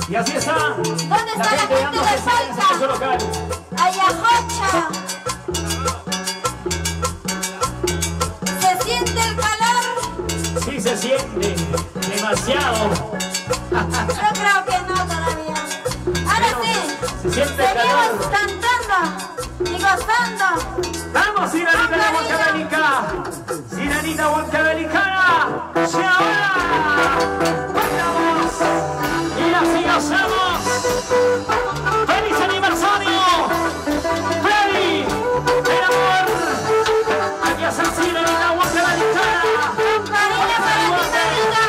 Y así está. ¿Dónde está la gente de Salta? Ayajocha. ¿Se siente el calor? Sí, se siente. Demasiado. Yo creo que no todavía. Ahora sí. Se siente el calor. Seguimos cantando y gozando. ¡Vamos, Sirenita de Huancavelica! ¡Sirenita Huancavelicana! ¡Y ahora! ¡Bailamos! ¡Y así gozamos! ¡Feliz aniversario! ¡Freddy! ¡El amor! ¡Aquí a San Sirenita Huancavelicana! Marina para ti, Marina.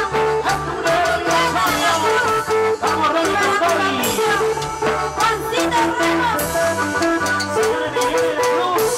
¡Vamos, Ronnie Contoni! Juancito Ramos. ¡Señora Miguel de la Cruz!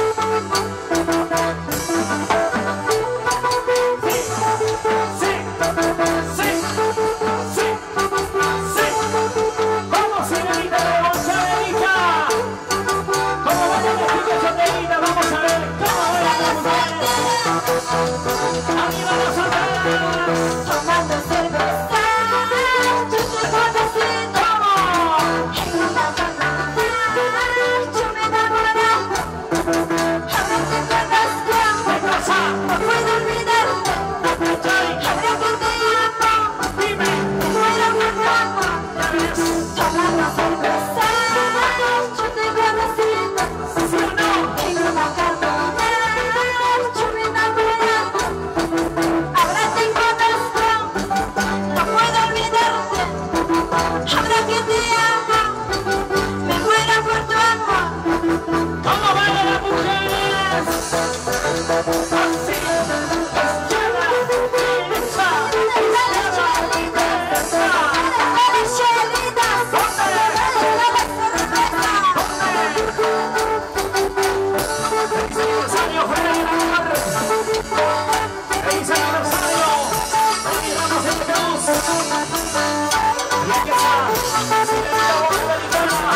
Tomando cerveza, yo te conociendo. En una banana, yo me enamoré. Ahora te acuerdas que no puedo olvidarte. Ahora que te amo, me muero por tu amor. Tomando cerveza, yo te conociendo. En una banana, yo me enamoré. Ahora te conozco, no puedo olvidarte. Ahora que te amo, me muero por tu amor. ¿Cómo bailan las mujeres? Así, izquierda, derecha, aniversario, fuera de la mujer. ¡Feliz aniversario! ¡Feliz Ramos de Cruz! Y aquí está, Sirenita Huancavelicana.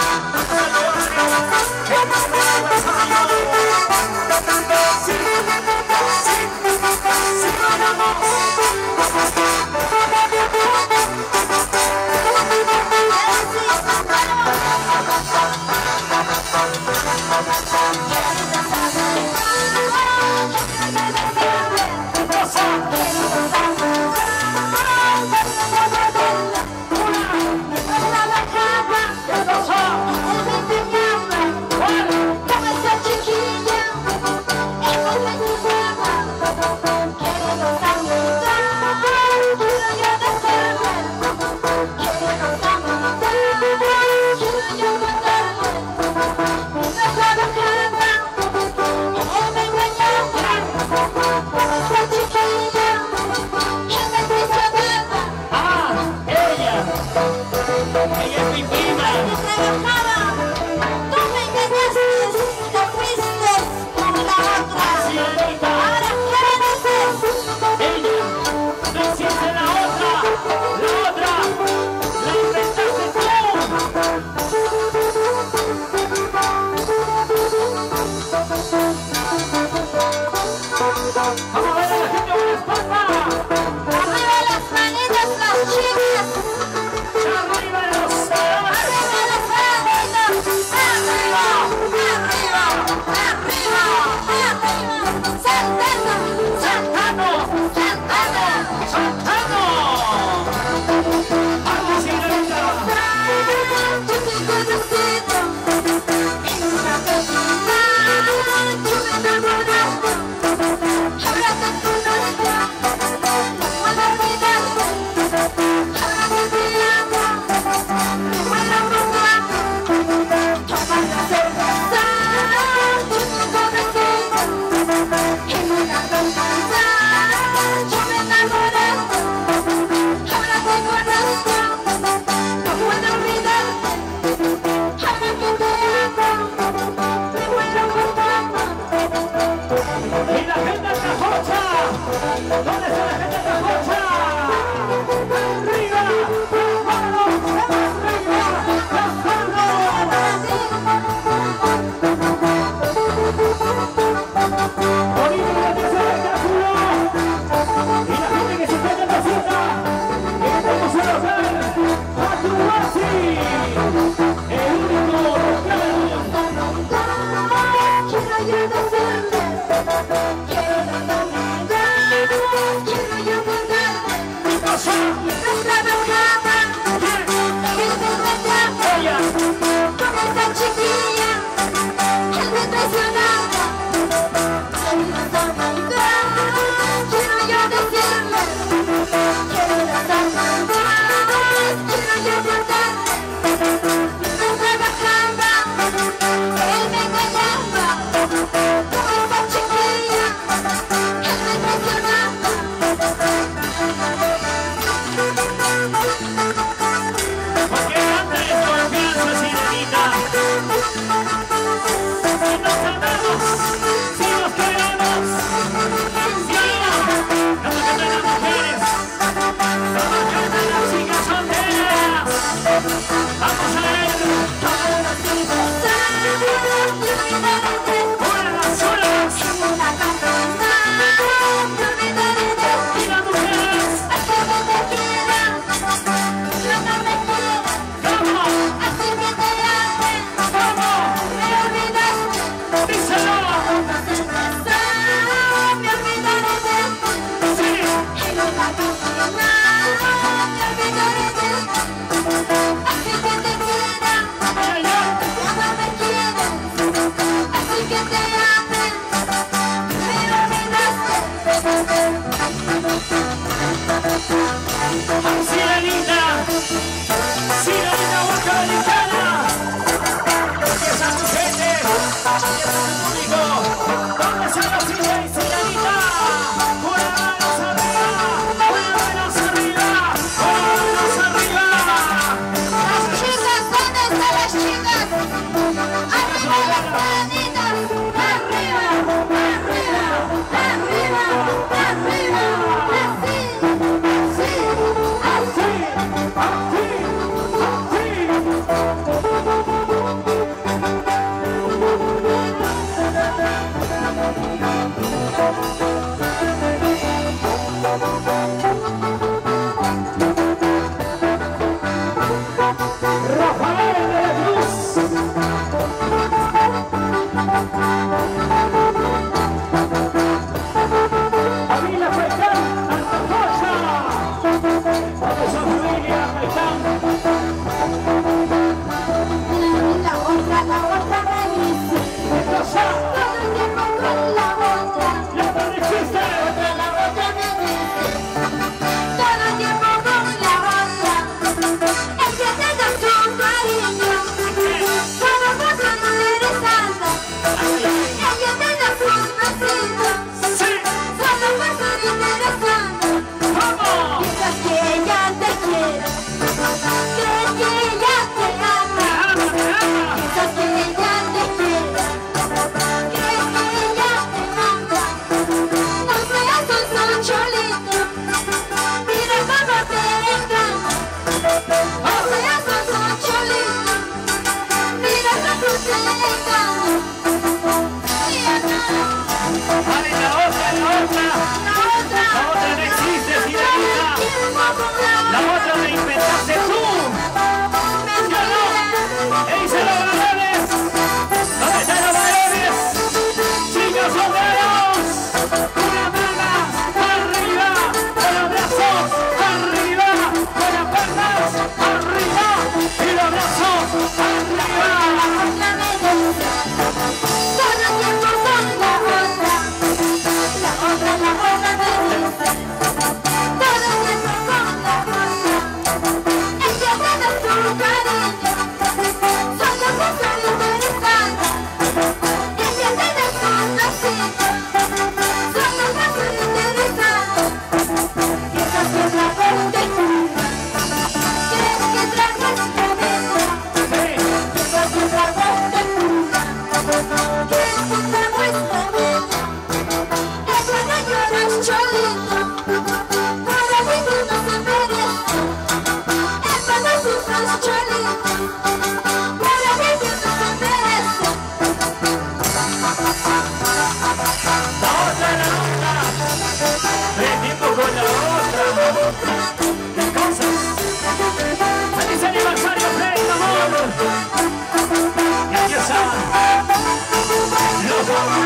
Los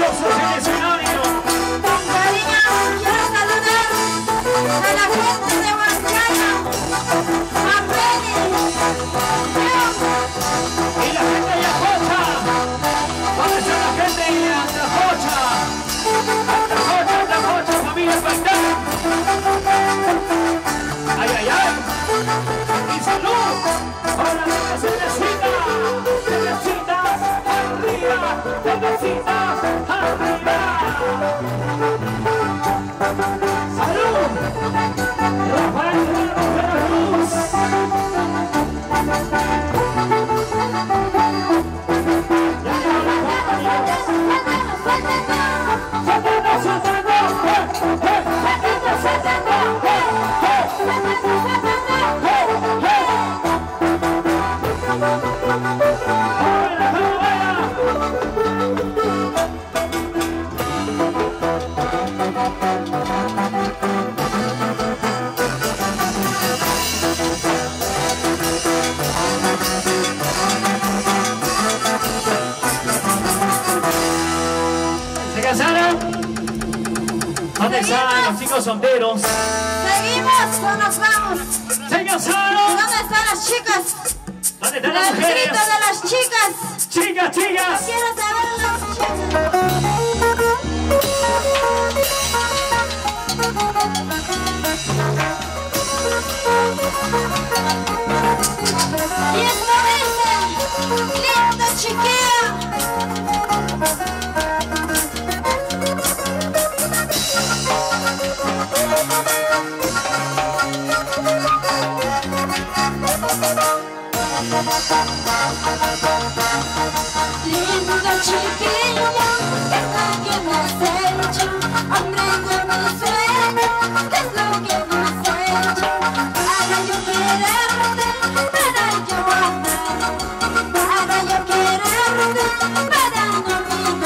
aplausos en el escenario. Con cariño quiero saludar a la gente de Huancayo, a Freddy, Y la gente de Ajocha. ¿Dónde está la gente de Ajocha? Ajocha, familia Paitán. Ay, ay, ay. Y salud. Para las cervecitas. Cervecitas arriba. Cervecitas arriba. Salud. Rafael Ramos de la Cruz. ¿Se casaron? ¿Dónde están los chicos solteros? seguimos o nos vamos. ¿Se casaron? ¿Dónde están las chicas? ¿Dónde están El las mujeres? grito de las chicas. Chicas, chicas. Quiero saber las chicas. Y esto dice, linda chiquilla. Linda chiquilla, ¿qué es lo que me has hecho? Hombre de mis sueños, ¿qué es lo que me has hecho? Para yo quererte, para yo amarte, para yo quererte, para no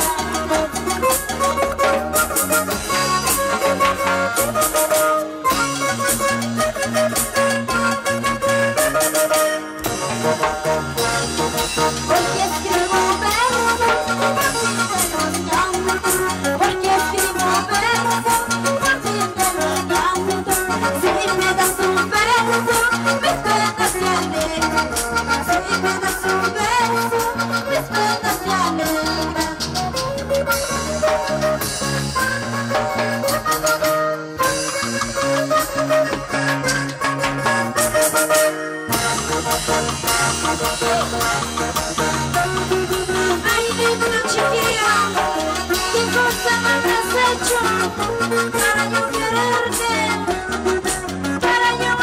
porque escribo versos, porque escribo versos, si me das un beso, mis penas se alegran, si me das un beso, mis penas se alegran. Ay, linda chiquilla, ¿qué cosa me has hecho para yo quererte, para yo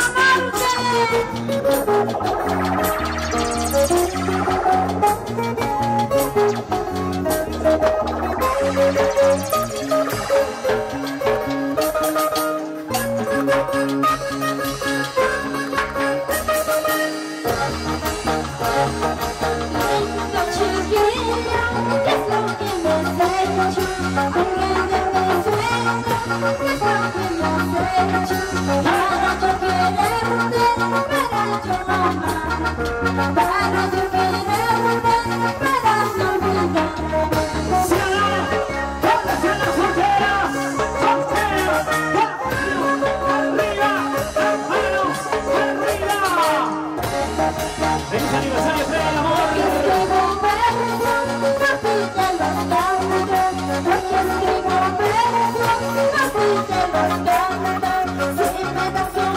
Linda chiquilla, ¿qué es lo que me has hecho? Hombre de mis sueños, ¿qué es lo que me has hecho? Para yo quererte, para yo amar, para yo quererte, para no olvidar. ¿Dónde están las solteras? ¡Solteras! ¡Arriba! ¡Las manos arriba! ¡Feliz aniversario, Fred del Amor! Escribo versos, repite los cantos, porque escribo versos, repite los cantos, si me das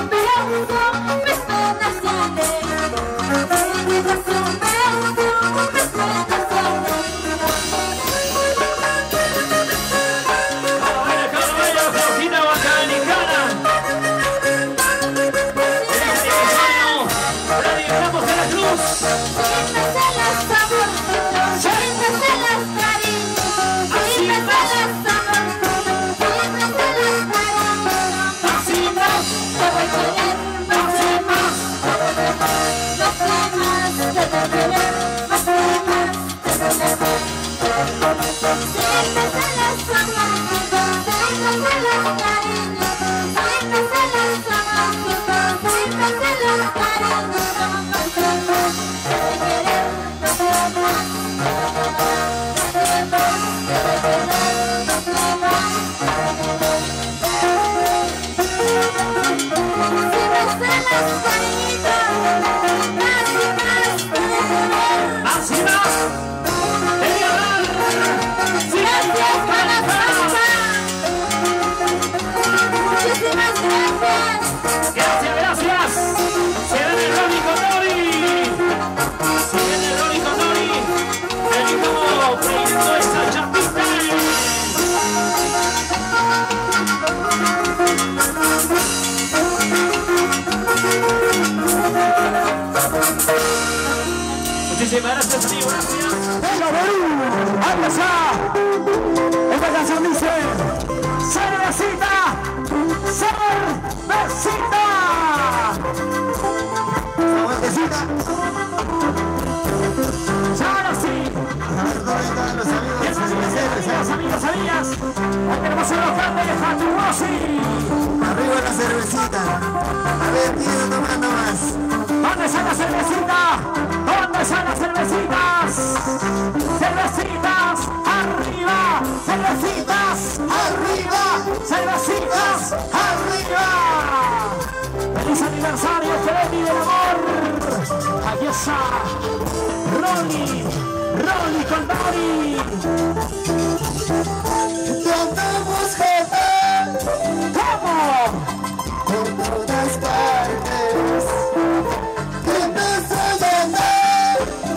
Muchísimas gracias, amigo, gracias. Venga, Perú, ahí está. Esta canción dice: cervecita, cervecita. Cervecita. Ahora sí. Amigos, amigas. Hoy tenemos un local de Jaturosi. Arriba la cervecita. A ver, tío, tomando más. ¿Dónde está la cervecita? ¿Dónde están las cervecitas? Cervecitas arriba, cervecitas arriba, cervecitas arriba. ¡Feliz aniversario, Freddy del amor! Aquí está Rolly con Dori. Tomamos jamás ¿Cómo? por todas partes. Que empezó a llamar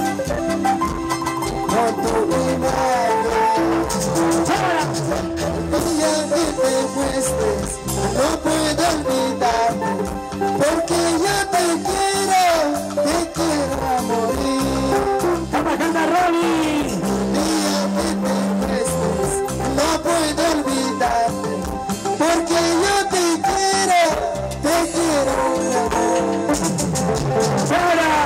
con tu imagen. El día que te muestres, no puedo olvidarte. Porque yo te quiero a morir. ¡Canta, Rolly! El día que te muestres, no puedo olvidarte. Porque yo te quiero mi amor. ¡Ahora!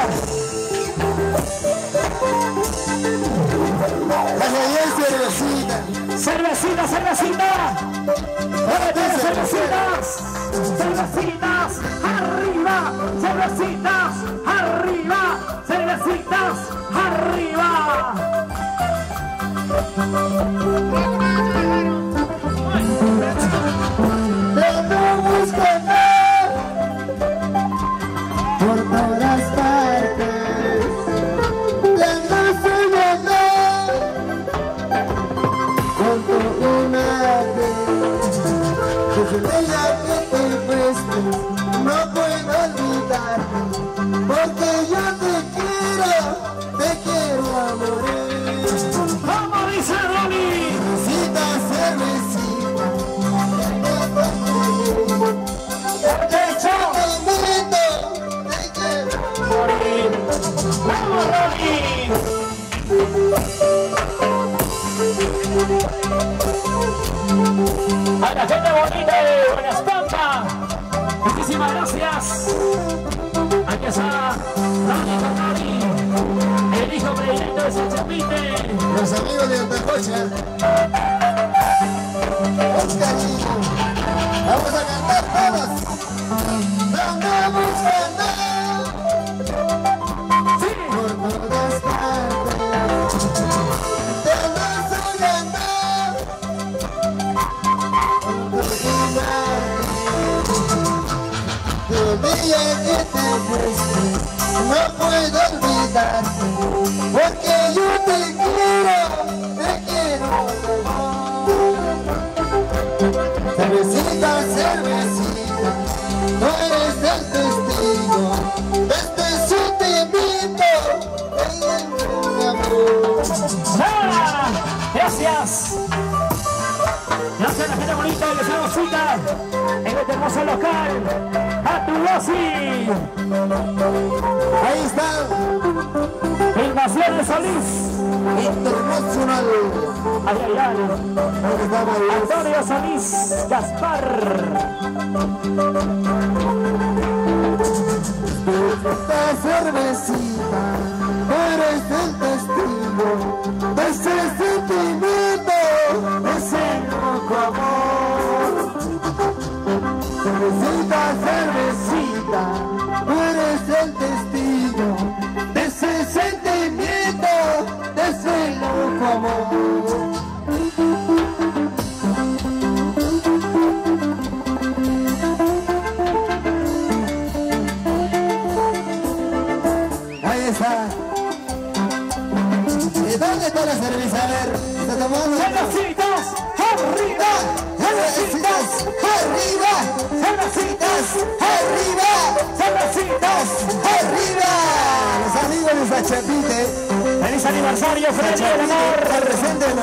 Cervecita. ¡Cervecita, cervecita! ¡Cervecitas! ¡Cervecitas! ¡Arriba! ¡Cervecitas! ¡Arriba! ¡Cervecitas! ¡Arriba! Debemos ganar por todas partes. Debemos ganar con tu imagen. Desde el día que te muestres, no puedo olvidarte. Porque yo te quiero a morir. ¿Cómo dice Rolly? Cervecita, cervecita. Morir. ¡Vamos, Rolly! A la gente bonita de Buenas Pampas, muchísimas gracias. Aquí está Rolly Conari, el hijo predilecto de San Chapite. Los amigos de Antacocha, con cariño, vamos a cantar todos. Vamos a cantar Sí. por todas partes. Vamos a cantar con tu imagen. El día que te muestres, no puedo olvidarte. Porque yo te quiero cervecita, cervecita, tú eres el testigo de este sentimiento, mi amor. ¡Hola! Gracias. Gracias a la gente bonita que se nos cita en este hermoso local. ¡Jaturosi! Ahí está, Filmaciones Solís. internacional. Ay, ay, ay. Ahí estamos, Antonio Solís Gaspar. esta cervecita, tú eres el testigo de ese sentimiento, de ese loco amor. Cervecita, cervecita, tú eres el testigo de ese sentimiento, de ese loco amor. Ahí está. ¿De dónde está la cerveza? A ver, ¿está tomando? ¡Cervecitas! ¡Arriba! ¡Cervecitas! ¡Arriba! ¡Cervecitas! ¡Arriba! ¡Cervecitas! ¡Arriba! Los amigos de Sachapite. ¡Feliz aniversario, Freddy del amor! Represéntenlo.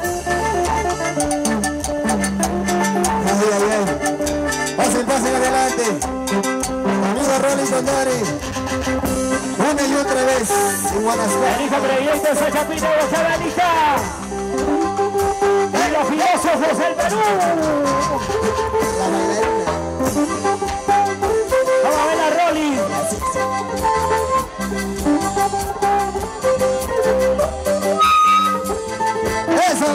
Ay, ay, ay. Pasen adelante. Amigo Rolly Condari. Una y otra vez en Guanajuato. El hijo creyente de Chapino de Chavalita. Y los filósofos del Perú. La bailarina. Vamos a ver a Rolly. Eso.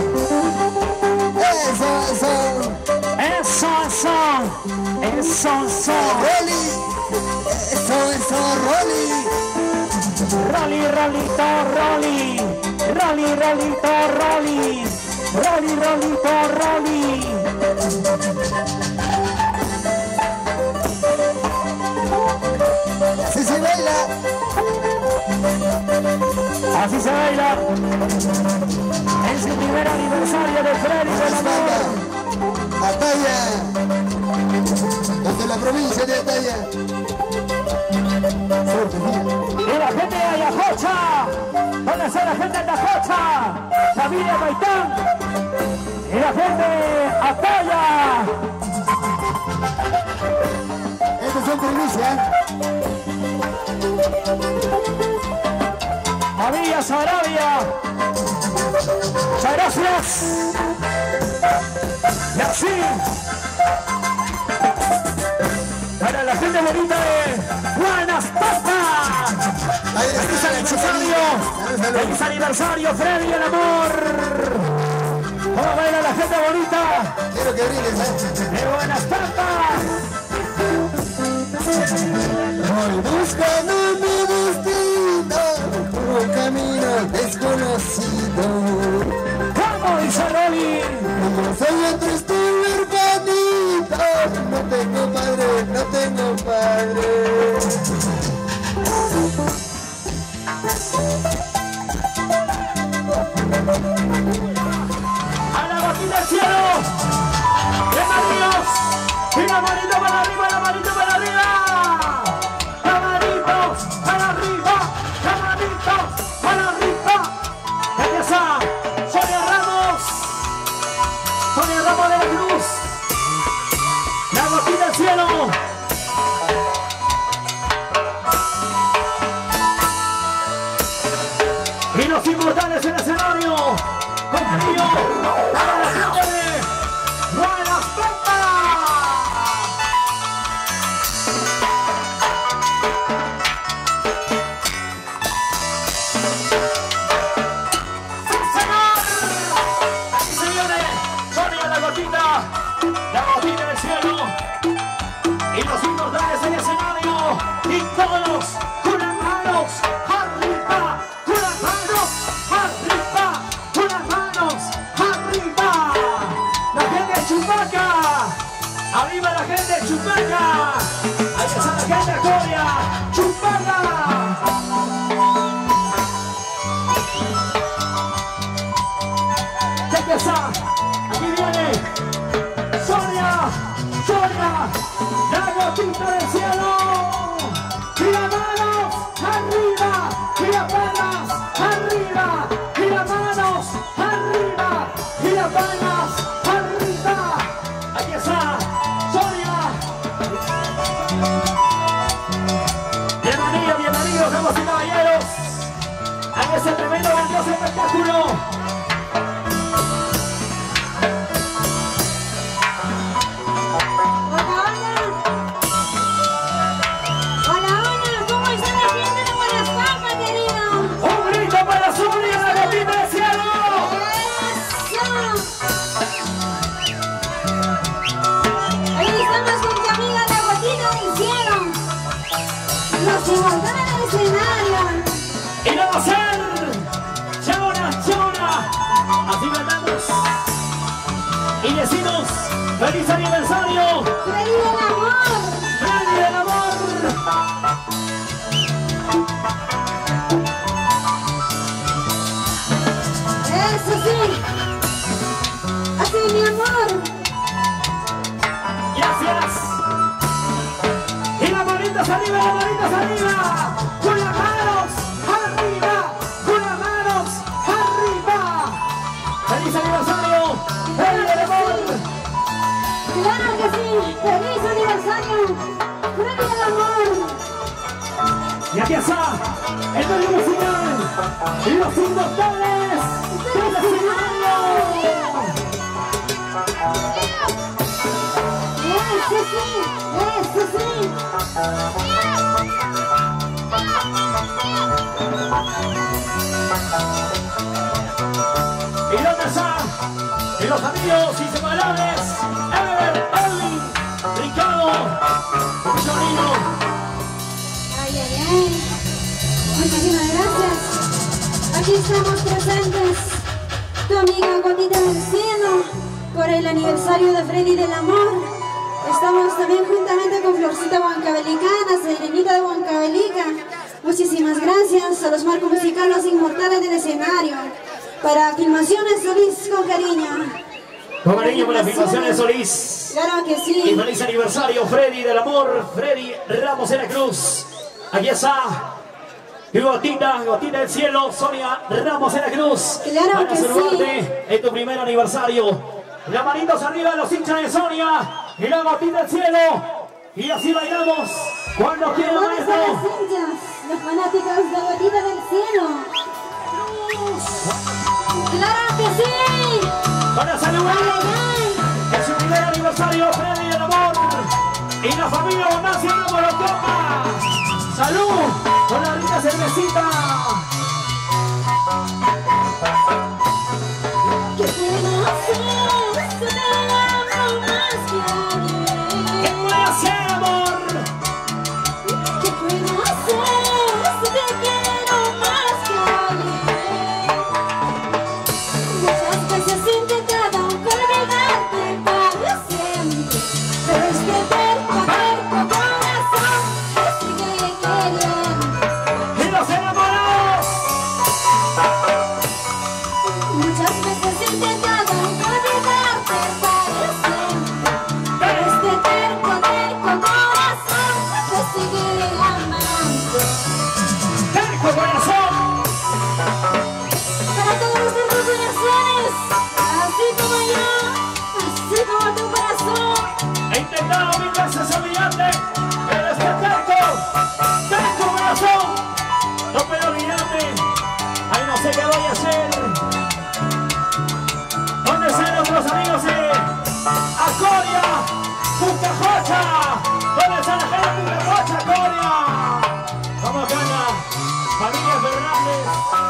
Rolly. Eso, Rolly. Rolly, Rolito, Rolly. Rolly, Rolito, Rolly. Rolly, Rolito, Rolly. Así se baila. Así se baila. En su primer aniversario de Freddy del Amor. Ataya. Desde la provincia de Ataya. Y la gente de Ayacocha. ¿Dónde está la gente de Ayacocha? Familia Baitán. Y la gente de Ataya. Estos son primicias. María Sarabia. Muchas gracias. Y así. Para la gente bonita de Buenas Papas. ¡Feliz aniversario! ¡Feliz aniversario, Freddy el Amor! ¡Vamos a ver a la gente bonita Quiero que brilles, de Buenas Papas! Voy buscando mi destino por un camino desconocido. ¿Cómo dice Rolly? Como soy otro estuve hermanito, no tengo padre, no tengo padre. ¡A la boquita del cielo! ¡Bienvenidos! ¡Y la manito para arriba, la manito para arriba! ¡La manitos para arriba! ¡La manitos para arriba! ¡Ya está! ¡Sonia Ramos! ¡Sonia Ramos de la Cruz! ¡La boquita del cielo! Y los inmortales en el escenario, con cariño, para la gente de Buenas Papas. ¡Sí, señor! Aquí se viene Sonia la gotita del cielo, y los inmortales en el escenario, y todos con las manos arriba. ¡Arriba la gente de Chupaca! ¡Ahí está la gente de Coria! ¡Chupaca! ¡Ya que está! ¡Aquí viene! ¡Sonia! ¡La gotita del cielo! ¡Y las manos arriba! ¡Y las manos arriba! ¡Y las manos arriba! ¡Y las manos arriba! ¡Aquí está! Bienvenidos, damas y caballeros, a este tremendo grandioso espectáculo. Hola, ¿cómo está la gente de Buenas Papas, querido? ¡Un grito para Sonia, la gotita del cielo! Ahí estamos con mi amiga la gotita del cielo. Los inmortales del escenario. ¡Y no va a ser! ¡Chona! Así cantamos y decimos ¡feliz aniversario! ¡Freddy del Amor! ¡Freddy del Amor! ¡Eso sí! ¡Así, mi amor! ¡Gracias! ¡Y las manitas arriba, las manitas arriba! ¡Con las manos arriba! ¡Con las manos arriba! ¡Feliz aniversario! ¡Freddy del Amor! ¡Claro que sí! ¡Feliz aniversario! aquí está el medio musical, los inmortales del escenario. ¡Eso sí! ¡Eso sí! ¿Y dónde están? Y los amigos inseparables, Ever, Erwin, Ricardo, Sonino. ¡Ay, ay, ay! Muchísimas gracias. Aquí estamos presentes, tu amiga Gotita del Cielo, por el aniversario de Freddy del Amor. Estamos también juntamente con Florcita Huancabelicana, Serenita de Huancavelica. Muchísimas gracias a los marcos musicales inmortales del escenario. Para Filmaciones Solís, con cariño. Con cariño para Filmaciones Solís. Claro que Y sí. feliz aniversario, Freddy del Amor, Freddy Ramos de la Cruz. Aquí está. Y Gotita del Cielo, Sonia Ramos de la Cruz. Claro para que saludarte en tu primer aniversario. Las manitos arriba de los hinchas de Sonia. Y la Gotita del Cielo. Y así bailamos cuando quieran, ¿Dónde están maestro. los hinchas? Los fanáticos de Gotita del Cielo. ¡Claro que sí! Para saludar. ¡Ay, ay, ay! Es su primer aniversario, Freddy del Amor. Y la familia Bonacia de Morocopa. ¡Salud! Con la rica cervecita. ¿Qué puedo hacer? Si te amo más que ayer. ¿Qué puede hacer, amor? ¿Qué puedo hacer? Si te quiero más que ayer. Muchas veces he intentado olvidarte para siempre, pero este terco corazón me sigue queriendo. ¡Y los enamorados! Muchas veces he intentado olvidarte para siempre, pero este terco corazón te sigue amando. ¡Terco corazón! Para todos los demás corazones, así como yo, así como tu corazón. He intentado mil veces olvidarte, pero este terco corazón, no puedo olvidarte. Ay, no sé qué voy a hacer. ¿Dónde están nuestros amigos de Acoria, Pucajocha? ¿Dónde está la gente de Pucajocha, Acoria? Vamos acá, familia Fernández.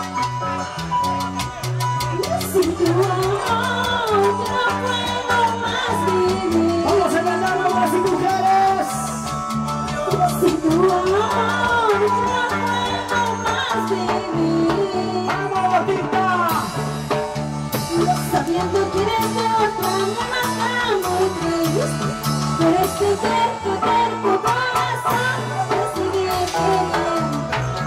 Sin tu amor, yo no puedo más vivir. Vamos a cantar hombres y mujeres. Sin tu amor, yo no puedo más vivir. ¡Vamos, Gotita! Sabiendo que eres de otra, me matamos y triste. Pero este terco corazón te sigue queriendo.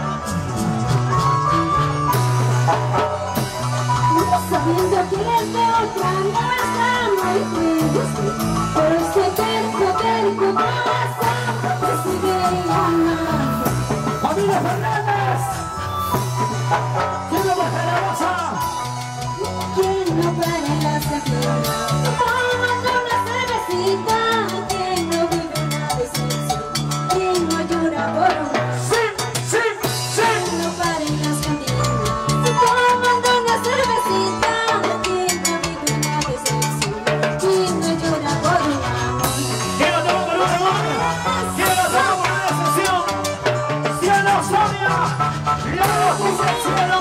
Sabiendo que eres de otra, me matamos y triste. Pero este terco corazón te sigue amando. ¡Familia Fernández! ¿Quién lo baja la rosa? ¿Quién no para en la saquera? Tomando una cervecita. ¿Quién no vive una decepción? ¿Quién no llora por un ¡Sí, sí, sí! ¿Quién no para en las cantinas? Tomando una cervecita. ¿Quién no vive una decepción? ¿Quién no llora por un amor? ¿Quién lo toma por un amor? ¿Quién lo toma por una sesión? ¡Cielo, Sonia! ¡La Gotita del Cielo!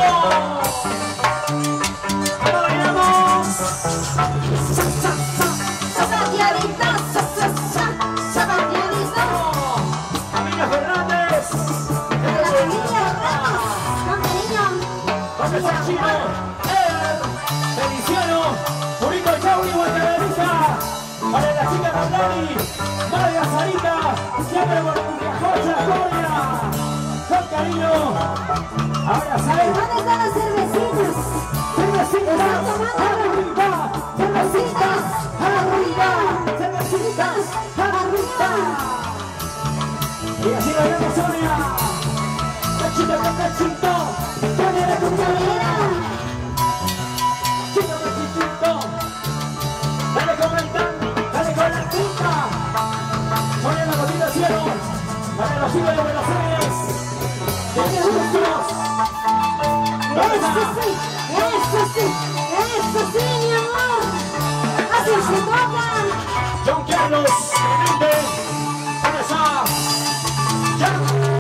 ¿Cómo bailamos? Zapateadita, zapateadita. ¡Familia Fernández! A la familia Ramos, con cariño. ¿Dónde está el chino? Feliciano, Purito Chauri, Huancabelicá. Para la chica Rondani, María Sarita, siempre por Pucajocha, Coria. Con cariño. Ahora sabes. ¿Dónde están las cervecitas? ¡Cervecitas! ¡Arriba! ¡Cervecitas! ¡Arriba! ¡Cervecitas! ¡Arriba! Y así lo vemos, Sonia. ¡Cachito con cachito! ¡Canera con canera! ¡Chito con chichito! ¡Dale con el tan! ¡Dale con la tinta! Sonia, la Gotita del Cielo. ¡Dale los chicos de Buenos Aires! mi amor. Así se toca. John Carlos, Clemente, ¿dónde está? Jan,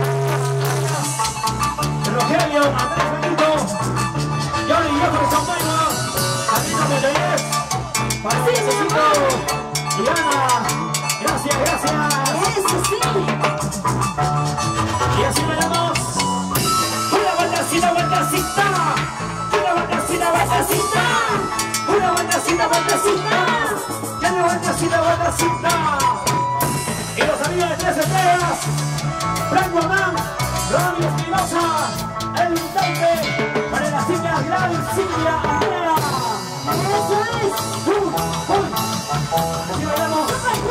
Rogelio, Andrés Benito, Johnny Viejo de San Pedro, Camino Medellín, para Necesito, Diana, gracias, gracias. Eso sí. Y así veremos. Una bandacita, bandacita. Una bandacita, bandacita. Una bandacita, bandacita. Ya una bandacita, bandacita. Y los amigos de Tres Estrellas, Franco Amán, Ronnie Espinosa, el mutante, para las chicas Gladys, Silvia, Andrea. Eso es. Así veremos.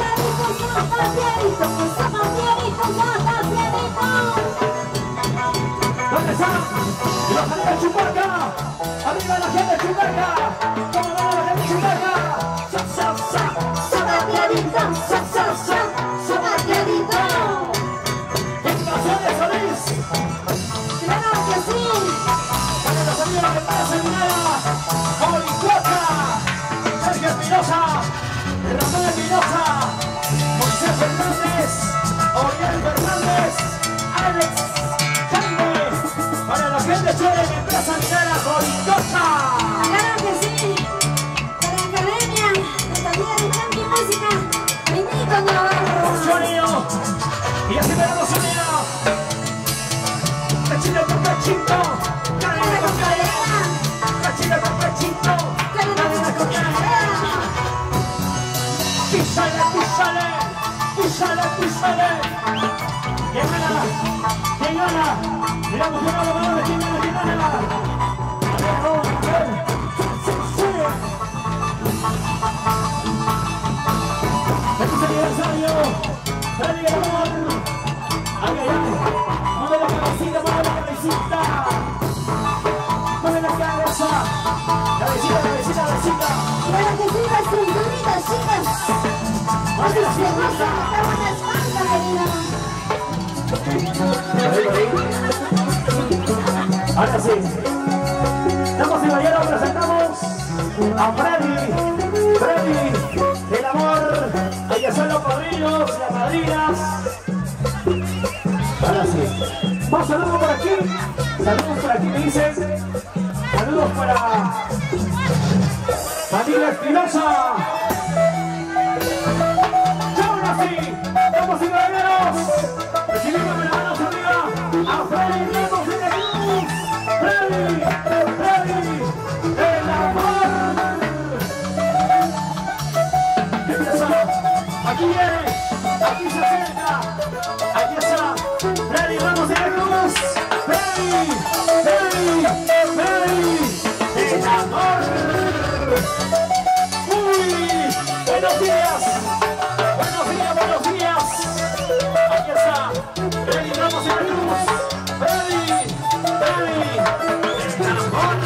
¿Dónde están? Los amigos de Chupaca. Arriba la gente de Chupaca. ¿Cómo va la gente de Chupaca? Sa, sa, sa. Zapateadito, sa, sa, sa, zapateadito. Invasión de Solís. Claro que sí. Para los amigos de Plaza Minera. Moricuaca. Sergio Espinosa. Ramón Espinosa. Moisés Fernández. Oriel Fernández. Alex Chande. Para la gente de Plaza Minera. Moricuaca. Claro que sí. Para la academia de taller de canto y música, Benito Navarro. Sonido. Y así veremos sonido. Cachito con cachito. Cadena con cadena. Cachito con cachito. Cadena con cadena. Písale, písale. Písale, písale. ¿Quién gana? ¿Quién gana? Miramos una la mano de quién gana, quién gana. A ver. Sí. ¡Feliz aniversario! ¡Feliz amor! ¡Ay, ay, ay! ¡Mueve la cabecita, mueve la cabecita! ¡Mueve la cabeza! ¡Cabecita, cabecita, cabecita! Claro que sí, las cinturitas, chicas. ¡Mueve la Se goza, cabecita! está buena espalda, querida. Ahora sí. Damas y caballeros, presentamos a Freddy. Freddy, el amor. Allá son los padrinos, las madrinas. Ahora sí. Más saludos por aquí. Saludos por aquí, me dicen. Saludos para familia Espinosa. Ahora sí. Damas y caballeros. Recibimos con las manos arriba a Freddy Ramos de la Cruz. Freddy, Freddy, el amor. Aquí viene, aquí se acerca, aquí está, Freddy Ramos de la Cruz, Freddy, Freddy, Freddy, el amor. Uy, buenos días, buenos días, buenos días. Aquí está, Freddy Ramos de la Cruz, Freddy, Freddy, el amor.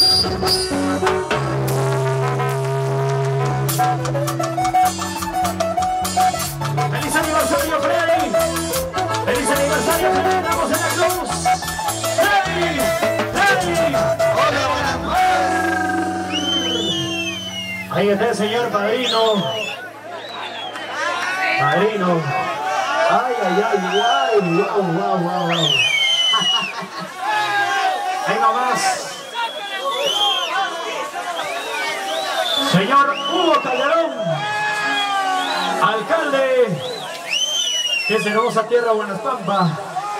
¡Feliz aniversario, Freddy! ¡Feliz aniversario, Freddy! ¡Estamos en la cruz! ¡Freddy! ¡Freddy! ¡Hola, buenas! Ahí está el señor padrino. Padrino. ¡Ay, ay, ay! ¡Ay! ¡Wow, wow, wow, wow! ¡Ahí nomás! Señor Hugo Calderón, alcalde de esa hermosa tierra Buenas Pampa.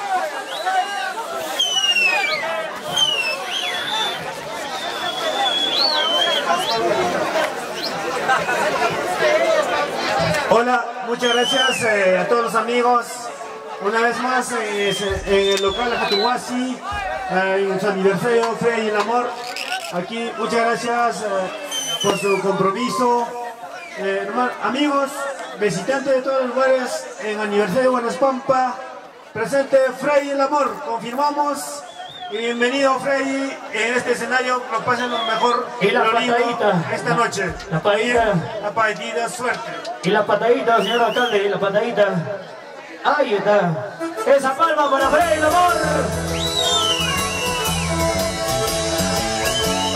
Hola, muchas gracias a todos los amigos. Una vez más en el local Ajatuhuasi, en su aniversario Freddy el Amor. Aquí, muchas gracias por su compromiso. Amigos, visitantes de todos los lugares en aniversario de Buenas Pampa, presente Freddy el Amor. Confirmamos. Y bienvenido, Freddy, en este escenario. Lo pasen lo mejor Y la lo lindo patadita. esta noche. La patadita. La patadita, suerte. Y la patadita, señor alcalde, y la patadita. Ahí está. Esa palma para Freddy el Amor.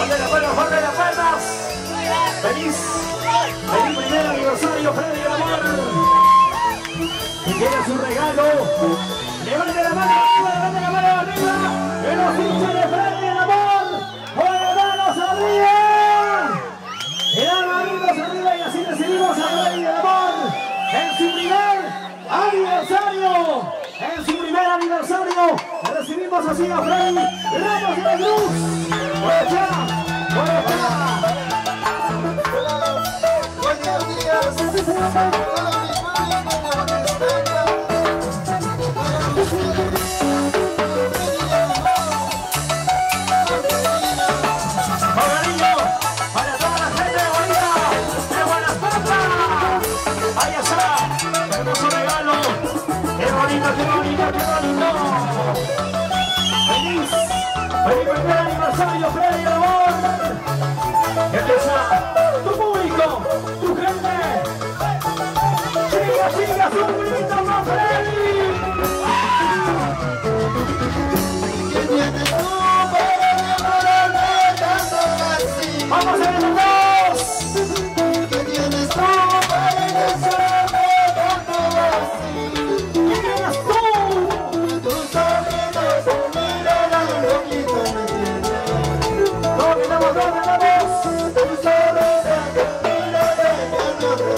Fuerte las palmas, fuerte las palmas. Feliz primer aniversario, Freddy del Amor. Y tiene su regalo. Levante la mano arriba. Que nos hincha de Freddy del Amor. Con las manos arriba. Y las manitos arriba y así recibimos a Freddy del Amor en su primer aniversario. En su primer aniversario recibimos así a Freddy Ramos de la Cruz. Por allá, por allá. Buenos días. Cariño para toda la gente bonita de Buenas Papas. Ahí está, hermoso regalo. Qué bonito, qué bonito, qué bonito. Feliz primer aniversario, Freddy del Amor. Empieza tu público, tu gente. Siga, un grito más, Freddy. Vamos a ver los dos. ¿Qué tienes tú para enamorarme tanto así? ¿Qué tienes tú? Tus ojitos miran un poquito me tienen. Dominamos. Tus orejas miran